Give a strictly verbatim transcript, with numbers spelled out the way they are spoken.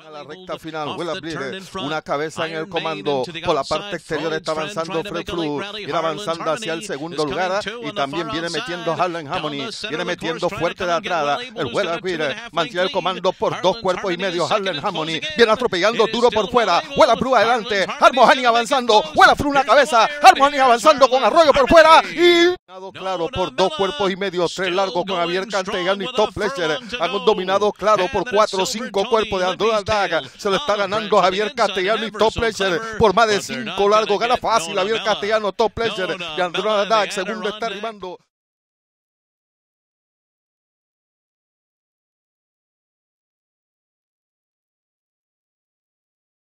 A la recta final, Willa Bleeder, una cabeza en el comando, por la parte exterior está avanzando Fred Flu, viene avanzando hacia el segundo lugar y también viene metiendo Harlan Harmony, viene metiendo fuerte de atrás, el Willa Bleeder mantiene el comando por dos cuerpos y medio, Harlan Harmony viene atropellando duro por fuera, Willa Blue adelante, Harmony avanzando, Willa Flu una cabeza, Harmony avanzando con Arroyo por fuera y claro por dos cuerpos y medio, tres largos con Javier Castellano y Top Pleasure, han dominado claro por cuatro o cinco cuerpos de Android. Se lo está ganando Javier Castellano y Top Pleasure por más de cinco largos. Gana fácil Javier Castellano, Top Pleasure y Android Dag. Segundo está arribando